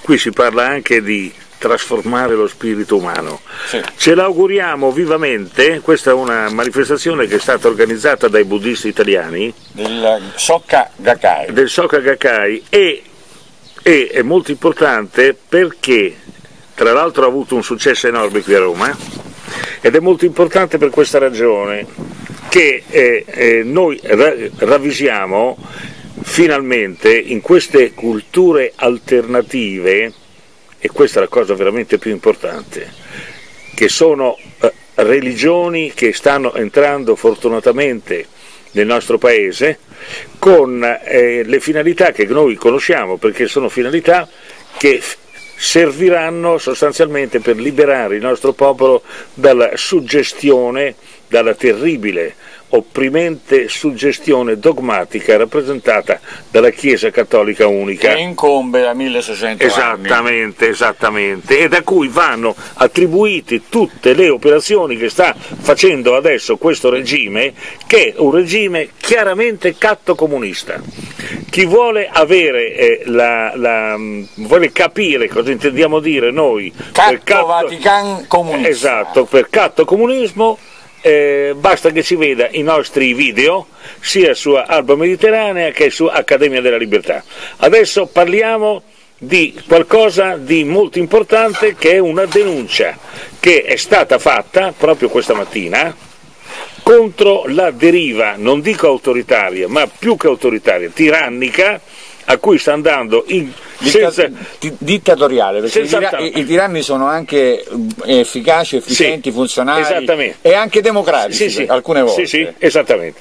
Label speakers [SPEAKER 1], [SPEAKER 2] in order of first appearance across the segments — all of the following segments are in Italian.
[SPEAKER 1] qui si parla anche di trasformare lo spirito umano.
[SPEAKER 2] Sì.
[SPEAKER 1] Ce l'auguriamo vivamente. Questa è una manifestazione che è stata organizzata dai buddisti italiani
[SPEAKER 2] Del Soka Gakkai,
[SPEAKER 1] e è molto importante perché tra l'altro ha avuto un successo enorme qui a Roma, ed è molto importante per questa ragione che noi ravvisiamo finalmente in queste culture alternative, e questa è la cosa veramente più importante, che sono religioni che stanno entrando fortunatamente nel nostro paese con le finalità che noi conosciamo, perché sono finalità che serviranno sostanzialmente per liberare il nostro popolo dalla suggestione, dalla terribile, opprimente suggestione dogmatica rappresentata dalla Chiesa Cattolica Unica.
[SPEAKER 2] Che incombe da 1600 anni.
[SPEAKER 1] Esattamente, e da cui vanno attribuite tutte le operazioni che sta facendo adesso questo regime, che è un regime chiaramente cattocomunista. Chi vuole avere vuole capire cosa intendiamo dire noi
[SPEAKER 2] Vatican comunista.
[SPEAKER 1] Esatto, per cattocomunismo, basta che si veda i nostri video sia su Alba Mediterranea che su Accademia della Libertà. Adesso parliamo di qualcosa di molto importante, che è una denuncia che è stata fatta proprio questa mattina contro la deriva, non dico autoritaria, ma più che autoritaria, tirannica, a cui sta andando
[SPEAKER 2] dittatoriale, perché i tiranni sono anche efficaci, efficienti, funzionali e anche democratici, alcune volte.
[SPEAKER 1] Sì, esattamente.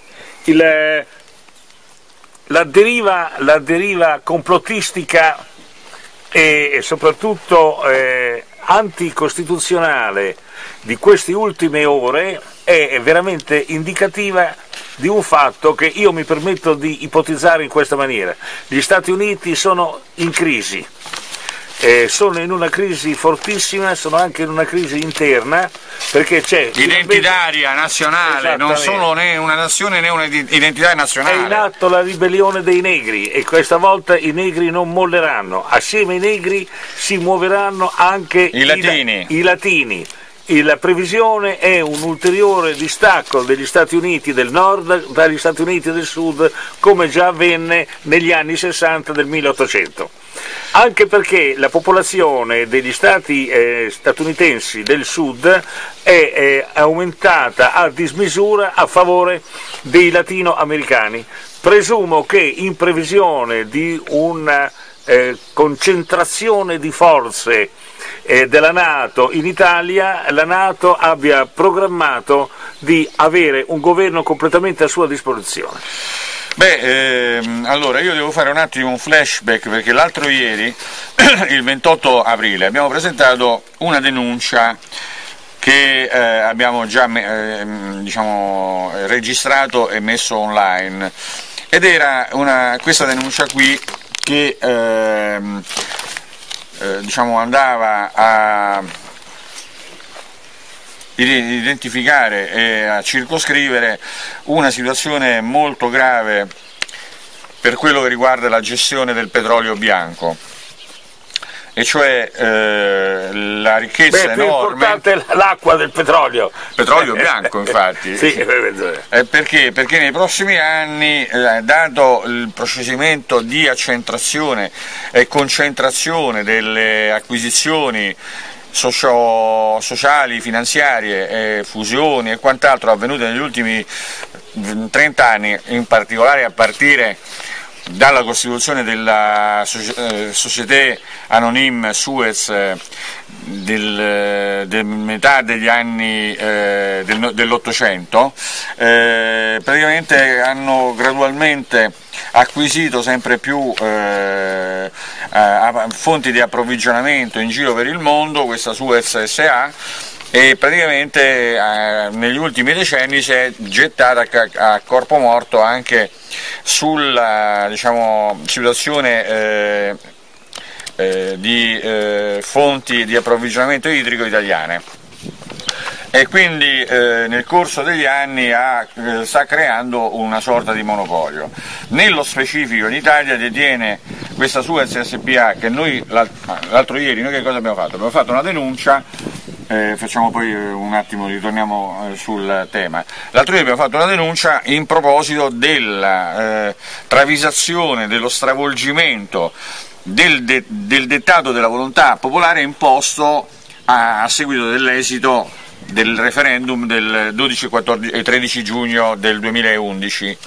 [SPEAKER 1] La deriva complottistica e soprattutto anticostituzionale di queste ultime ore è veramente indicativa di un fatto che io mi permetto di ipotizzare in questa maniera. Gli Stati Uniti sono in crisi, sono in una crisi fortissima, sono anche in una crisi interna, perché c'è
[SPEAKER 2] identitaria, nazionale, non sono né una nazione né un'identità nazionale.
[SPEAKER 1] È in atto la ribellione dei negri, e questa volta i negri non molleranno, assieme ai negri si muoveranno anche i latini. La previsione è un ulteriore distacco degli Stati Uniti del Nord dagli Stati Uniti del Sud, come già avvenne negli anni 60 del 1800. Anche perché la popolazione degli stati statunitensi del Sud è aumentata a dismisura a favore dei latinoamericani. Presumo che in previsione di una concentrazione di forze della Nato in Italia, la Nato abbia programmato di avere un governo completamente a sua disposizione.
[SPEAKER 2] Allora io devo fare un attimo un flashback, perché l'altro ieri, il 28 aprile, abbiamo presentato una denuncia che abbiamo già registrato e messo online, ed era questa denuncia qui che andava a identificare e a circoscrivere una situazione molto grave per quello che riguarda la gestione del petrolio bianco, e cioè la ricchezza enorme.
[SPEAKER 1] È più importante l'acqua del petrolio.
[SPEAKER 2] Petrolio bianco, infatti.
[SPEAKER 1] Sì,
[SPEAKER 2] perché? Perché nei prossimi anni, dato il procedimento di accentrazione e concentrazione delle acquisizioni sociali, finanziarie, fusioni e quant'altro avvenute negli ultimi 30 anni, in particolare a partire dalla costituzione della Société Anonyme Suez del metà degli anni dell'Ottocento, praticamente hanno gradualmente acquisito sempre più fonti di approvvigionamento in giro per il mondo, questa Suez SA, e praticamente negli ultimi decenni si è gettata a corpo morto anche sulla situazione di fonti di approvvigionamento idrico italiane. e quindi nel corso degli anni sta creando una sorta di monopolio. Nello specifico in Italia detiene questa Suez SpA che noi l'altro ieri noi che cosa abbiamo fatto? Abbiamo fatto una denuncia, facciamo poi un attimo, ritorniamo sul tema. L'altro ieri abbiamo fatto una denuncia in proposito della travisazione, dello stravolgimento del dettato della volontà popolare imposto a seguito dell'esito del referendum del 12 e 13 giugno del 2011.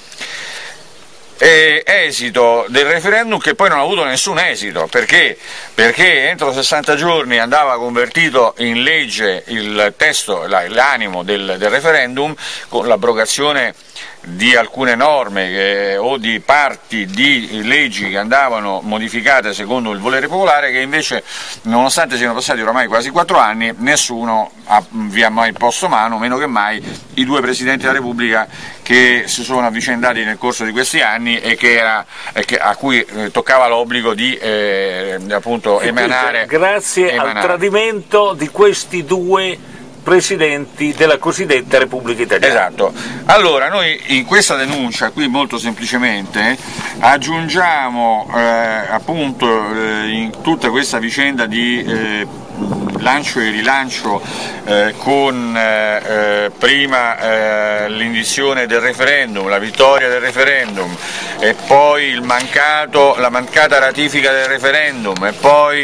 [SPEAKER 2] Esito del referendum che poi non ha avuto nessun esito, perché entro 60 giorni andava convertito in legge il testo, l'animo del referendum, con l'abrogazione di alcune norme o di parti di leggi che andavano modificate secondo il volere popolare, che invece, nonostante siano passati oramai quasi 4 anni, nessuno vi ha mai posto mano, meno che mai i 2 Presidenti della Repubblica che si sono avvicendati nel corso di questi anni e a cui toccava l'obbligo di appunto emanare.
[SPEAKER 1] Grazie al tradimento di questi 2 Presidenti della cosiddetta Repubblica Italiana.
[SPEAKER 2] Esatto. Allora, noi in questa denuncia, qui molto semplicemente, aggiungiamo appunto in tutta questa vicenda di lancio e rilancio con prima l'indizione del referendum, la vittoria del referendum, e poi la mancata ratifica del referendum, e poi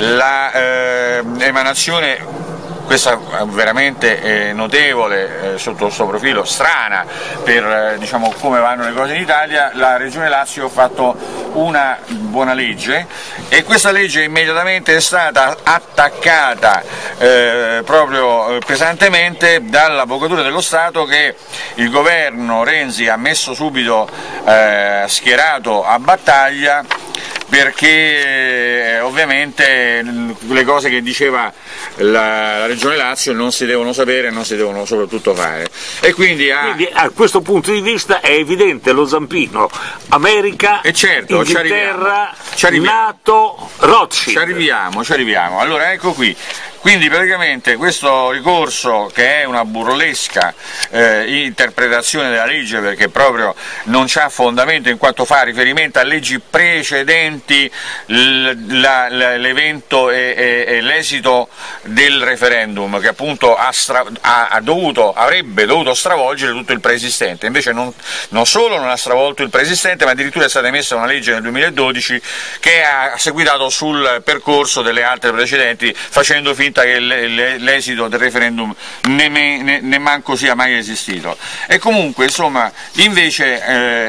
[SPEAKER 2] l'emanazione, questa veramente notevole sotto questo profilo, strana per diciamo, come vanno le cose in Italia. La Regione Lazio ha fatto una buona legge e questa legge immediatamente è stata attaccata proprio pesantemente dall'Avvocatura dello Stato, che il governo Renzi ha messo subito schierato a battaglia, perché ovviamente le cose che diceva la Regione Lazio non si devono sapere e non si devono soprattutto fare. E quindi
[SPEAKER 1] a questo punto di vista è evidente lo zampino America,
[SPEAKER 2] certo,
[SPEAKER 1] Inghilterra, NATO, Rothschild.
[SPEAKER 2] Ci arriviamo. Allora ecco qui. Quindi praticamente questo ricorso, che è una burlesca interpretazione della legge, perché proprio non c'ha fondamento in quanto fa riferimento a leggi precedenti l'evento e l'esito del referendum, che appunto avrebbe dovuto stravolgere tutto il preesistente. Invece non solo non ha stravolto il preesistente, ma addirittura è stata emessa una legge nel 2012 che ha seguitato sul percorso delle altre precedenti, facendo finta che l'esito del referendum ne manco sia mai esistito. E comunque, insomma, invece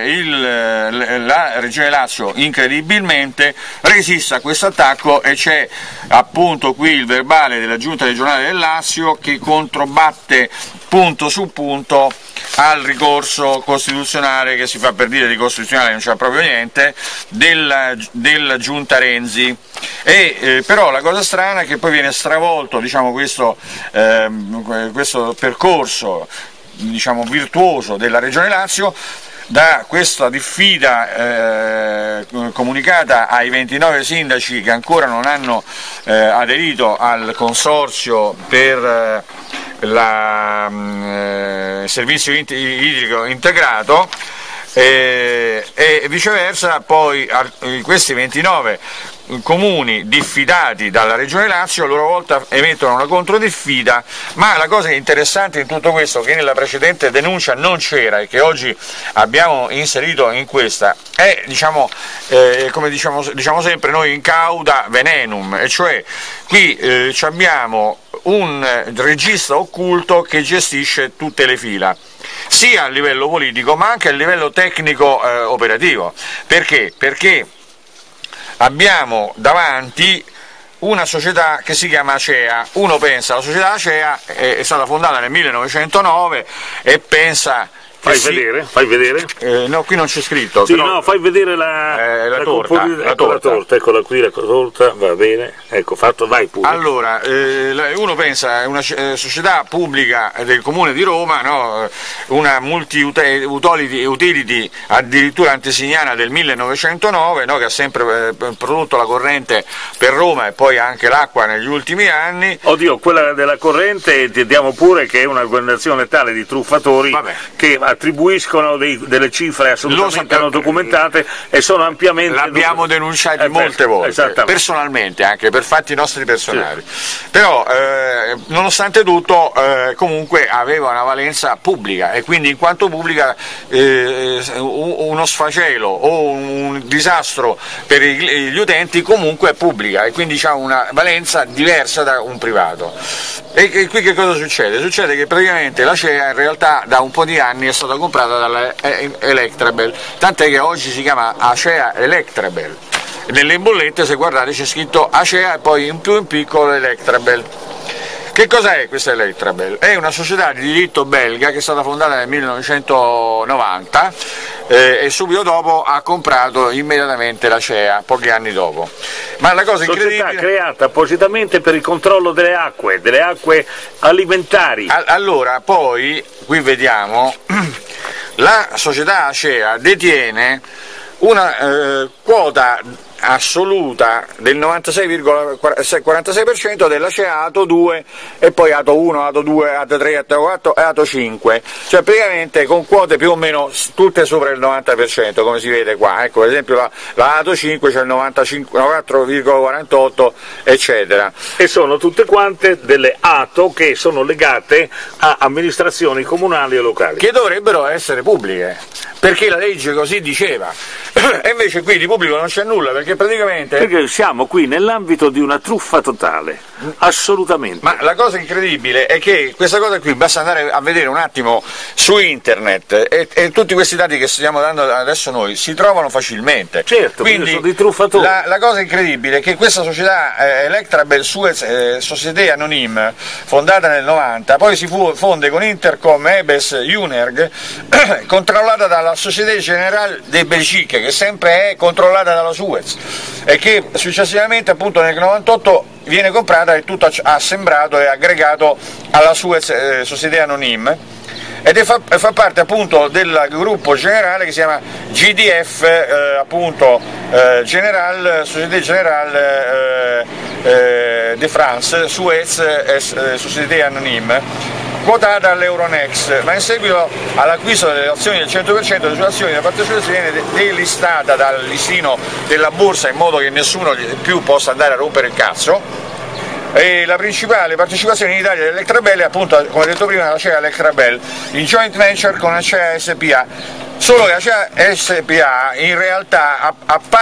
[SPEAKER 2] la Regione Lazio incredibilmente resiste a questo attacco, e c'è appunto qui il verbale della Giunta regionale del Lazio che controbatte punto su punto al ricorso costituzionale, che si fa per dire di costituzionale non c'è proprio niente, della Giunta Renzi. Però la cosa strana è che poi viene stravolto, diciamo, questo percorso, diciamo, virtuoso della Regione Lazio da questa diffida comunicata ai 29 sindaci che ancora non hanno aderito al consorzio per il servizio idrico integrato, e viceversa poi questi 29 comuni diffidati dalla Regione Lazio a loro volta emettono una controdifida. Ma la cosa interessante in tutto questo, che nella precedente denuncia non c'era e che oggi abbiamo inserito in questa, è, diciamo, come diciamo sempre noi, in cauda venenum, e cioè qui abbiamo un regista occulto che gestisce tutte le fila, sia a livello politico ma anche a livello tecnico operativo. Perché? Perché abbiamo davanti una società che si chiama ACEA. Uno pensa, la società ACEA è stata fondata nel 1909 e pensa
[SPEAKER 1] Fai vedere.
[SPEAKER 2] No, qui non c'è scritto.
[SPEAKER 1] Sì,
[SPEAKER 2] però,
[SPEAKER 1] no, fai vedere la torta. Eccola qui la torta, va bene. Ecco, fatto, vai pure.
[SPEAKER 2] Allora, uno pensa a una società pubblica del Comune di Roma, no? Una multi-utility addirittura antesignana del 1909, no? Che ha sempre prodotto la corrente per Roma e poi anche l'acqua negli ultimi anni.
[SPEAKER 1] Oddio, quella della corrente, entendiamo pure che è un'organizzazione tale di truffatori che attribuiscono delle cifre assolutamente non documentate e sono ampiamente...
[SPEAKER 2] L'abbiamo denunciati molte volte, personalmente, anche per fatti nostri personali. Sì. Però, nonostante tutto, comunque aveva una valenza pubblica e quindi in quanto pubblica uno sfacelo o un disastro per gli utenti comunque è pubblica e quindi ha una valenza diversa da un privato. E qui che cosa succede? Succede che praticamente l'Acea in realtà da un po' di anni è stata comprata dalla Electrabel, tant'è che oggi si chiama Acea Electrabel. Nelle bollette, se guardate, c'è scritto Acea e poi in più in piccolo Electrabel. Che cos'è questa Electrabel? È una società di diritto belga che è stata fondata nel 1990 e subito dopo ha comprato immediatamente l'Acea, pochi anni dopo. Ma la cosa incredibile...
[SPEAKER 1] Società creata appositamente per il controllo delle acque alimentari.
[SPEAKER 2] Allora, poi, qui vediamo, la società Acea detiene una quota assoluta del 96,46% dell'Acea Ato 2 e poi Ato 1, Ato 2, Ato 3, Ato 4 e Ato 5, cioè praticamente con quote più o meno tutte sopra il 90%, come si vede qua. Ecco, per esempio la Ato 5 c'è il 94,48 eccetera.
[SPEAKER 1] E sono tutte quante delle Ato che sono legate a amministrazioni comunali e locali.
[SPEAKER 2] Che dovrebbero essere pubbliche, perché la legge così diceva. E invece qui di pubblico non c'è nulla, perché praticamente...
[SPEAKER 1] Perché siamo qui nell'ambito di una truffa totale, assolutamente.
[SPEAKER 2] Ma la cosa incredibile è che questa cosa qui, basta andare a vedere un attimo su internet, e tutti questi dati che stiamo dando adesso noi si trovano facilmente.
[SPEAKER 1] Certo, quindi sono di truffatori.
[SPEAKER 2] La cosa incredibile è che questa società Electrabel Suez Société Anonyme, fondata nel 90, poi si fonde con Intercom Ebes Unerg, controllata dalla Société Générale de Belgique, che sempre è controllata dalla Suez, e che successivamente appunto nel 98 viene comprata e tutto assembrato e aggregato alla Suez Société Anonyme, ed fa parte appunto del gruppo generale che si chiama GDF, appunto Société Générale de France Suez Société Anonyme, quotata all'Euronext, ma in seguito all'acquisto delle azioni del 100% delle sue azioni, la partecipazione viene delistata dal listino della borsa in modo che nessuno più possa andare a rompere il cazzo. E la principale partecipazione in Italia dell'Electrabel è appunto, come detto prima, l'Acea Electrabel in joint venture con Acea SPA. Solo che Acea SPA in realtà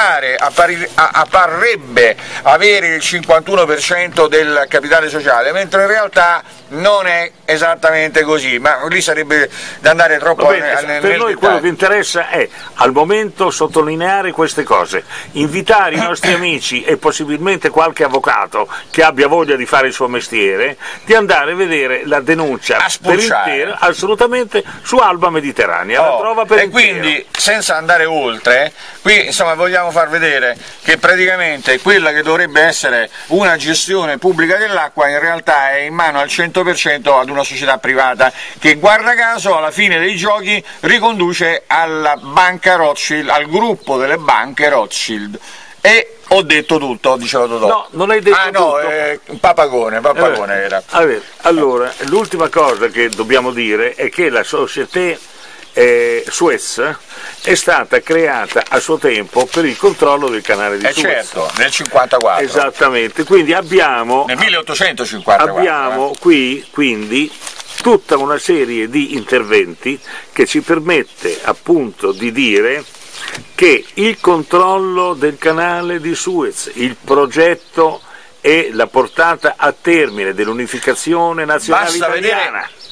[SPEAKER 2] apparrebbe avere il 51% del capitale sociale, mentre in realtà non è esattamente così, ma lì sarebbe da andare troppo nel
[SPEAKER 1] per noi
[SPEAKER 2] dettaglio.
[SPEAKER 1] Quello che interessa è al momento sottolineare queste cose, invitare i nostri amici e possibilmente qualche avvocato che abbia voglia di fare il suo mestiere di andare a vedere la denuncia per intero, assolutamente, su Alba Mediterranea. La trova per
[SPEAKER 2] e quindi, senza andare oltre, qui insomma vogliamo far vedere che praticamente quella che dovrebbe essere una gestione pubblica dell'acqua in realtà è in mano al 100% ad una società privata che, guarda caso, alla fine dei giochi riconduce alla banca Rothschild, al gruppo delle banche Rothschild. E ho detto tutto, dicevo Totò.
[SPEAKER 1] No, non hai detto tutto.
[SPEAKER 2] Papagone era.
[SPEAKER 1] Allora, l'ultima cosa che dobbiamo dire è che la Société Suez è stata creata a suo tempo per il controllo del canale di Suez.
[SPEAKER 2] Certo, nel 54.
[SPEAKER 1] Esattamente, quindi abbiamo...
[SPEAKER 2] Nel 1854.
[SPEAKER 1] Abbiamo qui, quindi, tutta una serie di interventi che ci permette appunto di dire che il controllo del canale di Suez, il progetto e la portata a termine dell'unificazione nazionale italiana.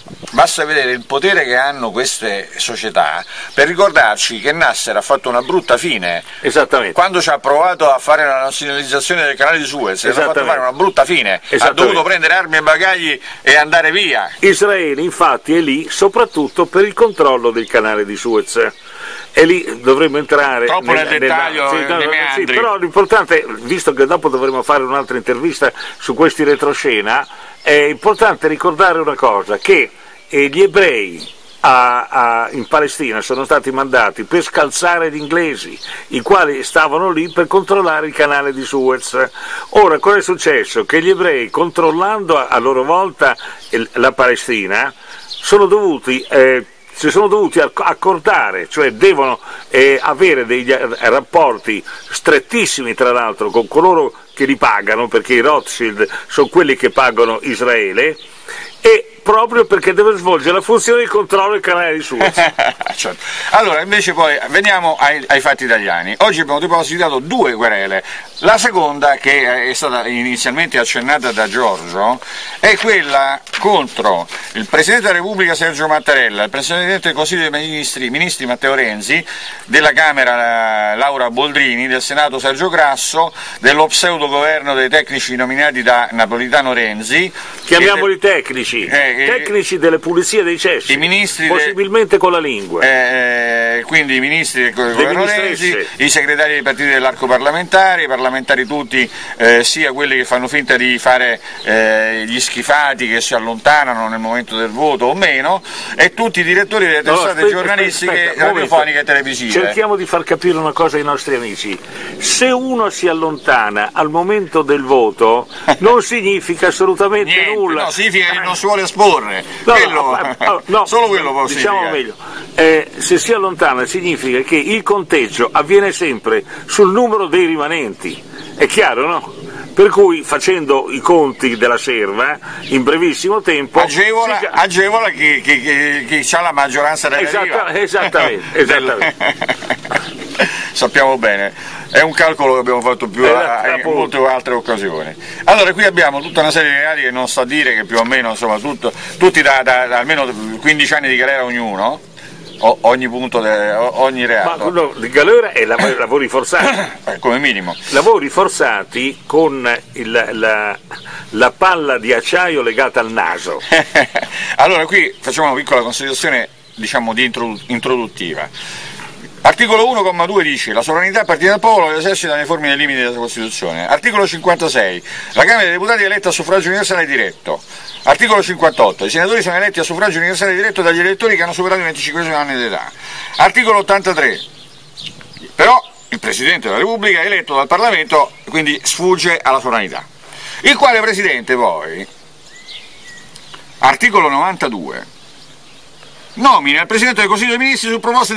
[SPEAKER 2] Basta vedere il potere che hanno queste società per ricordarci che Nasser ha fatto una brutta fine.
[SPEAKER 1] Esattamente.
[SPEAKER 2] Quando ci ha provato a fare la nazionalizzazione del canale di Suez, ha fatto fare una brutta fine, ha dovuto prendere armi e bagagli e andare via.
[SPEAKER 1] Israele infatti è lì soprattutto per il controllo del canale di Suez. E lì dovremmo entrare
[SPEAKER 2] troppo nel dettaglio dei meandri.
[SPEAKER 1] Sì, però l'importante, visto che dopo dovremo fare un'altra intervista su questi retroscena, è importante ricordare una cosa, che gli ebrei in Palestina sono stati mandati per scalzare gli inglesi, i quali stavano lì per controllare il canale di Suez. Ora, cosa è successo? Che gli ebrei, controllando a loro volta la Palestina, si sono dovuti accordare, cioè devono avere degli rapporti strettissimi tra l'altro con coloro che li pagano, perché i Rothschild sono quelli che pagano Israele, e proprio perché deve svolgere la funzione di controllo del canale di Suez.
[SPEAKER 2] Certo. Allora, invece poi veniamo ai fatti italiani. Oggi abbiamo depositato 2 querele. La seconda, che è stata inizialmente accennata da Giorgio, è quella contro il Presidente della Repubblica Sergio Mattarella, il Presidente del Consiglio dei Ministri Matteo Renzi, della Camera Laura Boldrini, del Senato Sergio Grasso, dello pseudo governo dei tecnici nominati da Napolitano Renzi.
[SPEAKER 1] Chiamiamoli tecnici. Tecnici delle pulizie dei cessi,
[SPEAKER 2] i ministri
[SPEAKER 1] possibilmente con la lingua.
[SPEAKER 2] Quindi i ministri del governo Renzi, i segretari dei partiti dell'arco parlamentare, i parlamentari tutti, sia quelli che fanno finta di fare gli schifati, che si allontanano nel momento del voto o meno, e tutti i direttori delle testate giornalistiche, radiofoniche e televisive.
[SPEAKER 1] Cerchiamo di far capire una cosa ai nostri amici: se uno si allontana al momento del voto non significa assolutamente
[SPEAKER 2] niente,
[SPEAKER 1] nulla.
[SPEAKER 2] No, significa che non si vuole esporre. Solo quello può
[SPEAKER 1] diciamo
[SPEAKER 2] significare.
[SPEAKER 1] Meglio. Se si allontana significa che il conteggio avviene sempre sul numero dei rimanenti, è chiaro, no? Per cui, facendo i conti della serva in brevissimo tempo,
[SPEAKER 2] agevola chi ha la maggioranza relativa.
[SPEAKER 1] Esattamente.
[SPEAKER 2] Sappiamo bene, è un calcolo che abbiamo fatto in molte altre occasioni. Allora, qui abbiamo tutta una serie di reati che non sto a dire, che più o meno, insomma, tutti da almeno 15 anni di galera ognuno, ogni punto, ogni reato.
[SPEAKER 1] Ma di galera è lavori forzati.
[SPEAKER 2] Come minimo.
[SPEAKER 1] Lavori forzati con la palla di acciaio legata al naso.
[SPEAKER 2] Allora, qui facciamo una piccola considerazione, diciamo, introduttiva. Articolo 1,2 dice: la sovranità appartiene al popolo che esercita nei forme e nei limiti della Costituzione. Articolo 56: la Camera dei Deputati è eletta a suffragio universale e diretto. Articolo 58: i senatori sono eletti a suffragio universale e diretto dagli elettori che hanno superato i 25 anni di età. Articolo 83: però il Presidente della Repubblica è eletto dal Parlamento, quindi sfugge alla sovranità. Il quale Presidente poi, articolo 92, nomina il Presidente del Consiglio dei Ministri su proposta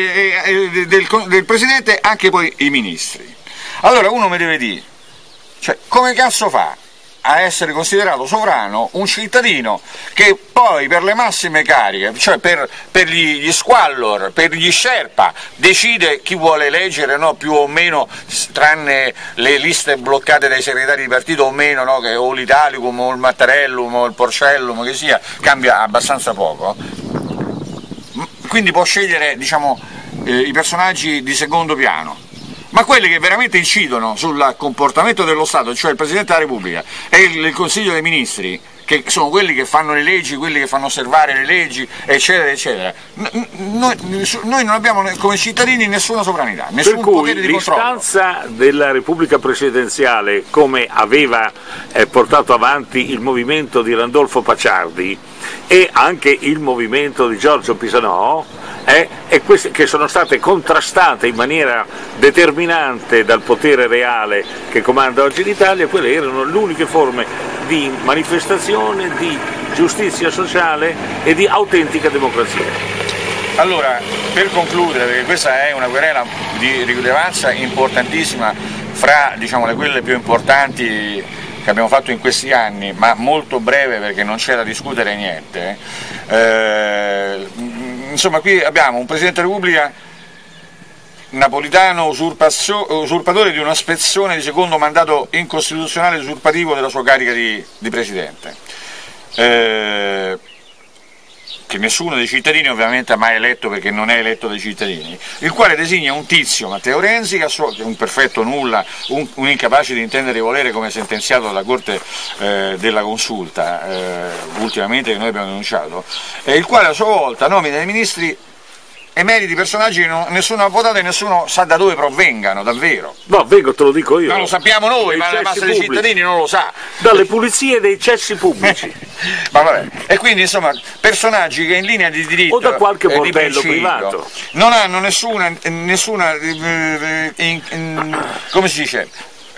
[SPEAKER 2] del Presidente anche poi i Ministri. Allora uno mi deve dire, cioè, come cazzo fa a essere considerato sovrano un cittadino che poi per le massime cariche, cioè per gli squallor, per gli sherpa, decide chi vuole eleggere, no, più o meno, tranne le liste bloccate dai segretari di partito o meno, no, che o l'Italicum o il Mattarellum o il Porcellum, che sia, cambia abbastanza poco. Quindi può scegliere, diciamo, i personaggi di secondo piano, ma quelli che veramente incidono sul comportamento dello Stato, cioè il Presidente della Repubblica e il Consiglio dei Ministri, che sono quelli che fanno le leggi, quelli che fanno osservare le leggi, eccetera, eccetera. Noi non abbiamo come cittadini nessuna sovranità, nessun potere di controllo.
[SPEAKER 1] L'istanza della Repubblica Presidenziale, come aveva portato avanti il movimento di Randolfo Pacciardi e anche il movimento di Giorgio Pisanò, e queste che sono state contrastate in maniera determinante dal potere reale che comanda oggi l'Italia, quelle erano le uniche forme di manifestazione, di giustizia sociale e di autentica democrazia.
[SPEAKER 2] Allora, per concludere, perché questa è una querela di rilevanza importantissima, fra, diciamo, quelle più importanti che abbiamo fatto in questi anni, ma molto breve perché non c'è da discutere niente, insomma, qui abbiamo un Presidente della Repubblica napolitano usurpatore di una spezzone di secondo mandato incostituzionale usurpativo della sua carica di Presidente. che nessuno dei cittadini ovviamente ha mai eletto perché non è eletto dai cittadini, il quale designa un tizio, Matteo Renzi, che è un perfetto nulla, un incapace di intendere di volere, come sentenziato dalla Corte della Consulta, ultimamente, che noi abbiamo denunciato, il quale a sua volta nomina dei ministri emeriti personaggi che nessuno ha votato e nessuno sa da dove provengano, davvero.
[SPEAKER 1] No, vengo, te lo dico io.
[SPEAKER 2] Non lo sappiamo noi, ma la massa dei cittadini non lo sa.
[SPEAKER 1] Dalle pulizie dei cessi pubblici.
[SPEAKER 2] Ma vabbè. E quindi, insomma, personaggi che in linea di diritto
[SPEAKER 1] o da qualche bordello privato
[SPEAKER 2] non hanno nessuna come si dice,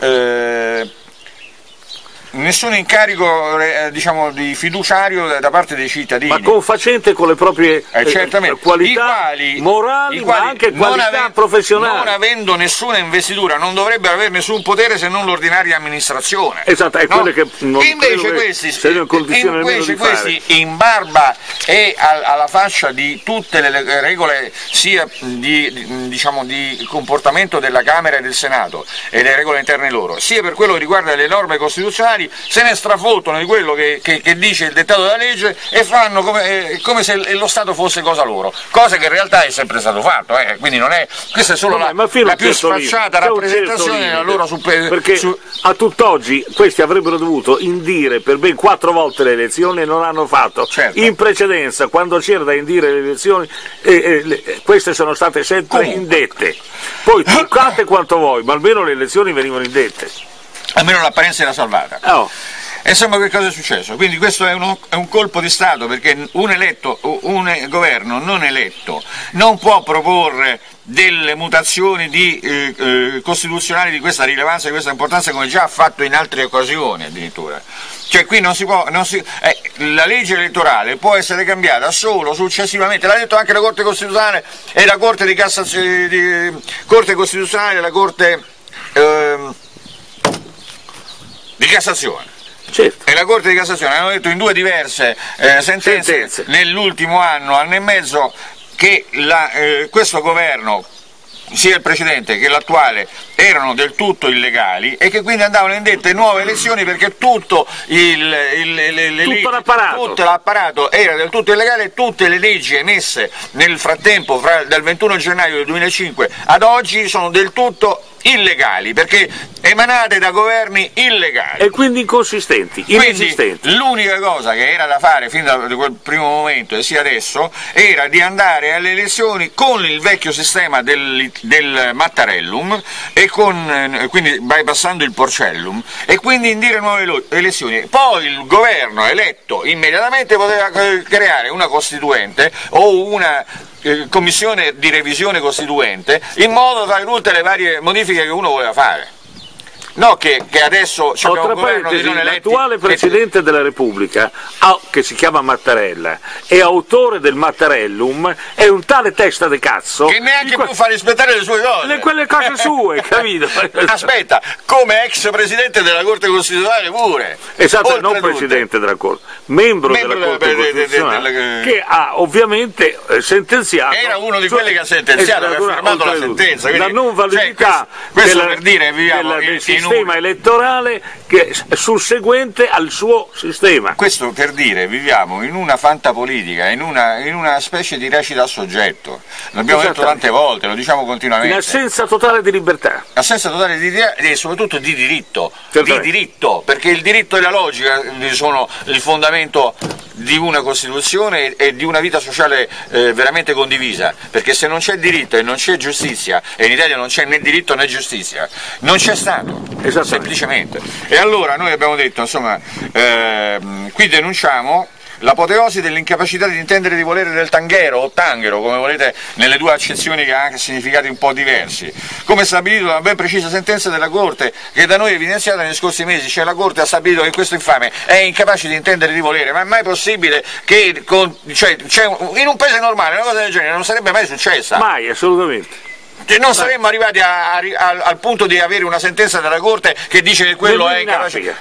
[SPEAKER 2] nessun incarico diciamo di fiduciario da parte dei cittadini,
[SPEAKER 1] ma confacente con le proprie qualità morali, ma anche qualità professionali.
[SPEAKER 2] Non avendo nessuna investitura non dovrebbero avere nessun potere se non l'ordinaria amministrazione.
[SPEAKER 1] Esatto, è
[SPEAKER 2] no?
[SPEAKER 1] quello che non
[SPEAKER 2] invece questi in barba e alla faccia di tutte le regole sia di comportamento della Camera e del Senato e le regole interne loro, sia per quello che riguarda le norme costituzionali, se ne strafottono di quello che dice il dettato della legge e fanno come se lo Stato fosse cosa loro, cosa che in realtà è sempre stato fatto, quindi non è, questa è solo la più sfacciata rappresentazione della loro
[SPEAKER 1] perché a tutt'oggi questi avrebbero dovuto indire per ben 4 volte le elezioni e non hanno fatto.
[SPEAKER 2] Certo.
[SPEAKER 1] In precedenza, quando c'era da indire le elezioni, queste sono state sempre indette, poi truccate quanto vuoi, ma almeno le elezioni venivano indette.
[SPEAKER 2] Almeno l'apparenza era salvata.
[SPEAKER 1] Oh.
[SPEAKER 2] E insomma, che cosa è successo? Quindi questo è un colpo di Stato, perché un governo non eletto non può proporre delle mutazioni costituzionali di questa rilevanza, di questa importanza, come già ha fatto in altre occasioni addirittura. Cioè qui la legge elettorale può essere cambiata solo successivamente, l'ha detto anche la Corte Costituzionale e la Corte di Cassazione, Corte Costituzionale e la Corte di Cassazione.
[SPEAKER 1] Certo.
[SPEAKER 2] E la Corte di Cassazione hanno detto in 2 diverse sentenze nell'ultimo anno e mezzo che questo governo, sia il precedente che l'attuale, erano del tutto illegali e che quindi andavano indette nuove elezioni perché tutto l'apparato era del tutto illegale e tutte le leggi emesse nel frattempo dal 21 gennaio del 2005 ad oggi sono del tutto illegali, perché emanate da governi illegali
[SPEAKER 1] e quindi inconsistenti, inesistenti.
[SPEAKER 2] Quindi l'unica cosa che era da fare fin da quel primo momento e sia adesso era di andare alle elezioni con il vecchio sistema del Mattarellum e quindi bypassando il Porcellum e quindi indire nuove elezioni. Poi il governo eletto immediatamente poteva creare una costituente o una commissione di revisione costituente in modo da fare tutte le varie modifiche che uno voleva fare. No, che adesso abbiamo un governo di non eletti.
[SPEAKER 1] L'attuale Presidente della Repubblica, che si chiama Mattarella, è autore del Mattarellum, è un tale testa di cazzo
[SPEAKER 2] che neanche può fare rispettare le sue cose.
[SPEAKER 1] Quelle cose sue, capito?
[SPEAKER 2] Aspetta, come ex Presidente della Corte Costituzionale pure.
[SPEAKER 1] Esatto, non Presidente della Corte, membro della Corte Costituzionale, che ha ovviamente sentenziato.
[SPEAKER 2] Era uno di quelli che ha sentenziato, che ha firmato la sentenza.
[SPEAKER 1] La non validità
[SPEAKER 2] questo per dire, viviamo
[SPEAKER 1] del sistema elettorale che susseguente al suo sistema.
[SPEAKER 2] Questo per dire, viviamo in una fantapolitica, in una specie di recita a soggetto. L'abbiamo detto tante volte, lo diciamo continuamente.
[SPEAKER 1] In assenza totale di libertà.
[SPEAKER 2] Assenza totale di libertà e soprattutto di diritto. Di diritto, perché il diritto e la logica sono il fondamento di una Costituzione e di una vita sociale veramente condivisa, perché se non c'è diritto e non c'è giustizia, e in Italia non c'è né diritto né giustizia, non c'è Stato, semplicemente. E allora noi abbiamo detto, insomma, qui denunciamo l'apoteosi dell'incapacità di intendere di volere del tanghero o tanghero, come volete, nelle 2 accezioni che ha anche significati un po' diversi, come stabilito da una ben precisa sentenza della Corte che da noi è evidenziata negli scorsi mesi. Cioè la Corte ha stabilito che questo infame è incapace di intendere di volere, ma è mai possibile che in un paese normale una cosa del genere non sarebbe mai successa?
[SPEAKER 1] Mai, assolutamente.
[SPEAKER 2] Non saremmo arrivati al punto di avere una sentenza della Corte che dice che quello è incapace,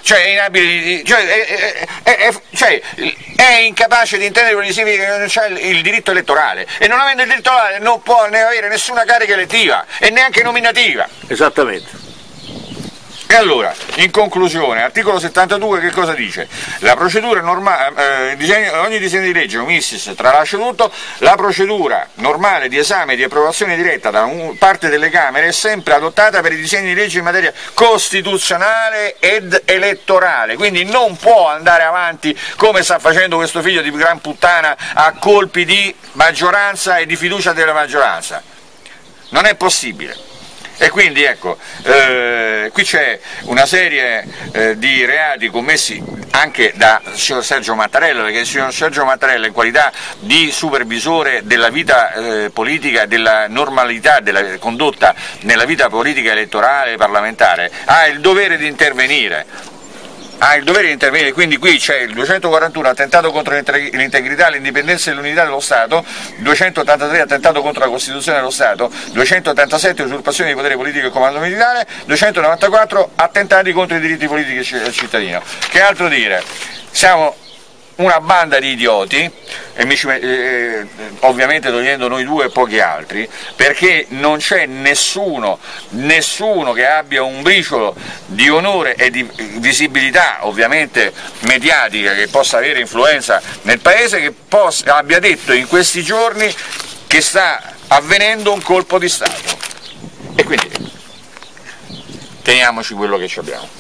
[SPEAKER 2] è incapace di intendere quello che significa che non c'è il diritto elettorale, e non avendo il diritto elettorale non può ne avere nessuna carica elettiva e neanche nominativa.
[SPEAKER 1] Esattamente.
[SPEAKER 2] E allora, in conclusione, articolo 72 che cosa dice? La procedura normale, ogni disegno di legge, omissis, tralascio tutto, la procedura normale di esame e di approvazione diretta da parte delle Camere è sempre adottata per i disegni di legge in materia costituzionale ed elettorale, quindi non può andare avanti come sta facendo questo figlio di gran puttana a colpi di maggioranza e di fiducia della maggioranza. Non è possibile. E quindi ecco, qui c'è una serie di reati commessi anche da signor Sergio Mattarella, perché il signor Sergio Mattarella, in qualità di supervisore della vita politica, della normalità della condotta nella vita politica elettorale e parlamentare, ha il dovere di intervenire. Quindi qui c'è il 241 attentato contro l'integrità, l'indipendenza e l'unità dello Stato, 283 attentato contro la Costituzione dello Stato, 287 usurpazione di potere politico e comando militare, 294 attentati contro i diritti politici del cittadino. Che altro dire? Siamo una banda di idioti, e ovviamente togliendo noi due e pochi altri, perché non c'è nessuno che abbia un briciolo di onore e di visibilità, ovviamente mediatica, che possa avere influenza nel paese, che abbia detto in questi giorni che sta avvenendo un colpo di Stato. E quindi teniamoci quello che ci abbiamo.